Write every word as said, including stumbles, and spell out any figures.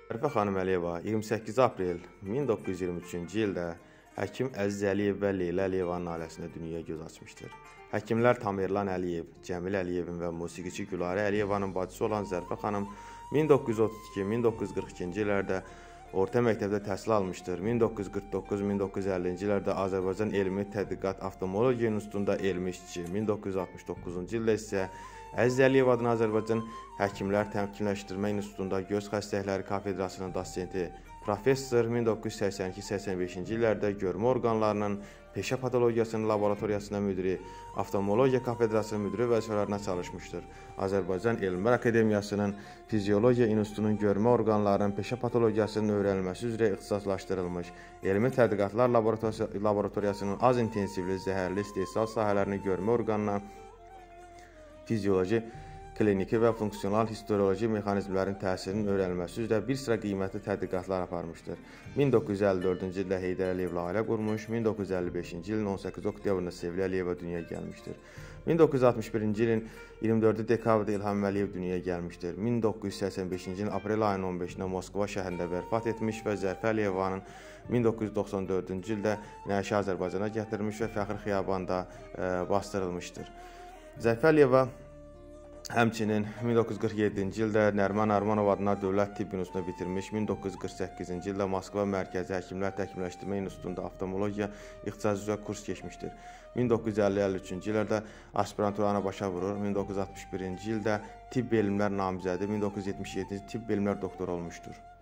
Zərifə xanım Əliyeva iyirmi səkkiz aprel min doqquz yüz iyirmi üçüncü ildə həkim Əziz Əliyev və Leyla Əliyevanın ailəsində dünyaya göz açmışdır. Həkimlər Tamerlan Əliyev, Cəmil Əliyevin və musiqiçi Gülarə Əliyevanın bacısı olan Zərifə xanım min doqquz yüz otuz iki min doqquz yüz qırx ikinci illərdə orta məktəbdə təhsil almışdır. min doqquz yüz qırx doqquz min doqquz yüz əllinci illərdə Azərbaycan Elmi Tədqiqat Oftalmologiya İnstitutunda elmi işçi, min doqquz yüz altmış doqquzuncu ildə isə Əziz Əliyev adına Azərbaycan Həkimlər Təmkinləşdirmə İnstitutunda Göz Xəstəlikləri Kafedrasının dosenti, professor, min doqquz yüz səksən iki səksən beşinci illərdə görmə orqanlarının peşə patologiyasının laboratoriyasının müdiri, oftalmologiya kafedrasının müdiri vəzifələrində çalışmışdır. Azərbaycan Elmlər Akademiyasının Fiziologiya İnstitutunun görmə orqanlarının peşə patologiyasının öyrənilməsi üzrə ixtisaslaşdırılmış, elmi tədqiqatlar laboratoriyasının az intensivli zəhərli istehsal sahələrini görmə orqanına fizioloji, kliniki və funksional histoloji mexanizmlərin təsirinin öyrənilməsi üzrə bir sıra qiymətli tədqiqatlar aparmışdır. min doqquz yüz əlli dördüncü ildə Heydər Əliyevlə ailə qurmuş, min doqquz yüz əlli beşinci ilin on səkkiz oktyabrında Sevilə Əliyeva dünyaya gəlmişdir. min doqquz yüz altmış birinci ilin iyirmi dördü dekabrda İlham Əliyev dünyaya gəlmişdir. min doqquz yüz səksən beşinci ilin aprel ayının on beşində Moskva şəhərində vəfat etmiş və Zərifə Əliyevanın min doqquz yüz doxsan dördüncü ildə nəşi Azərbaycana gətirilmiş və Fəxri Xiyabanda e, bastırılmışdır. Zərifə Əliyeva həmçinin min doqquz yüz qırx yeddinci ildə Nərman Armanov adına Dövlət Tibb İnstitutunu bitirmiş, min doqquz yüz qırx səkkizinci ildə Moskva Mərkəzi Həkimlər Təkmilləşdirmə İnstitutunda avtomologiya ixtisası üzrə kurs keçmişdir. min doqquz yüz əlli əlli üçüncü illərdə aspiranturanı başa vurur, min doqquz yüz altmış birinci ildə tibb elmlər namizədi, min doqquz yüz yetmiş yeddinci ildə tibb elmlər doktoru olmuşdur.